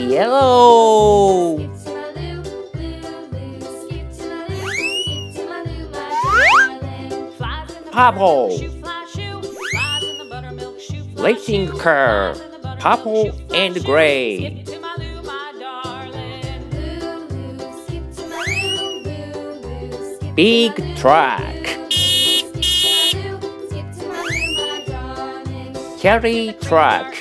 Yellow. Purple. Racing car. Purple and gray. Big truck. Carry truck.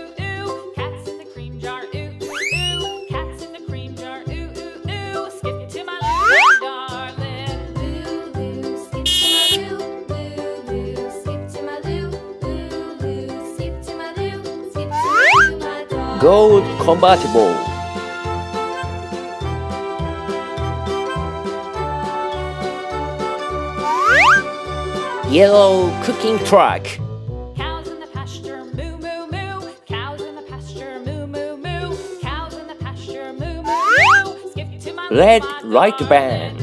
Gold convertible. Yellow cooking truck. Cows in the pasture, moo moo moo. Cows in the pasture, moo moo moo. Cows in the pasture, moo moo moo. Skip to my Red light van.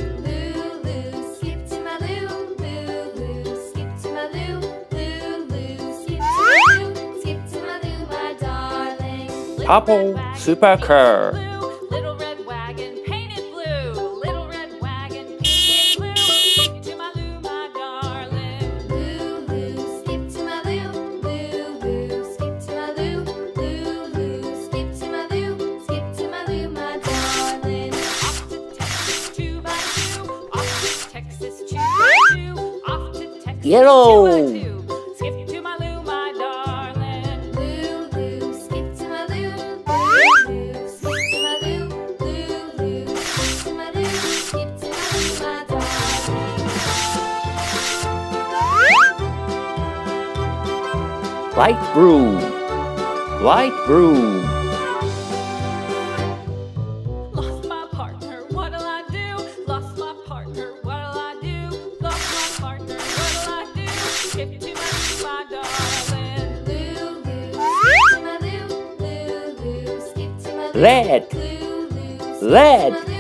Purple supercar. Little red wagon painted blue. Little red wagon painted blue. Skip to my loo, my darling. Loo loo, skip to my loo. Loo loo, skip to my loo. Loo loo, skip to my loo. Skip to my loo, my darling. Off to Texas 2 by 2. Off to Texas 2 by 2. Off to Texas Yellow. 2 by 2. Skip to my loo, my darling. Loo loo, skip to my loo. Light blue. Light blue. Lost my partner, what'll I do? Lost my partner, what'll I do? Lost my partner, what'll I do? Skip to my darling. Loo loo, skip to my loo. Loo loo, skip to my loo. Red. Loo loo, skip to Red. my loo.